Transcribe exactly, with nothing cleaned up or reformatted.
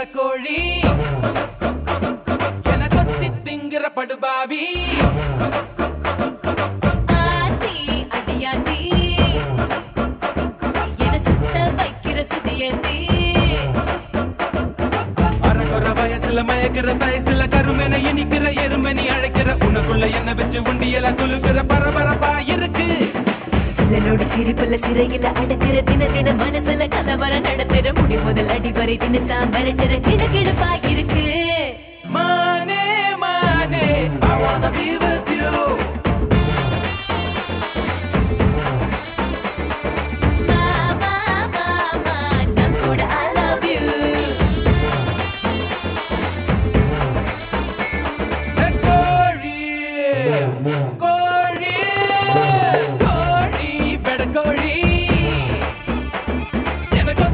கோழி என கொத்தி திங்கிற படுபாவி ஆத்தி அடியாத்தி என சுத்த வைக்கிற சுதியத்தி அரகுற வயசுல மயக்கிற சயசுல கருமென இனிக்கிற எருமனி அழைக்கிற உனக்குள்ள என்ன வச்சு உண்டியல குலுக்கிற பரபரப்பா இருக்கு சிலனோடு சிரிப்புல சிறையில அடைக்கிற தின தின மனசுல கலவர நடத்துற முடி முதல் அடிவரை தினத்தான் மிரட்டுற கிழக்கிழப்பா இருக்கு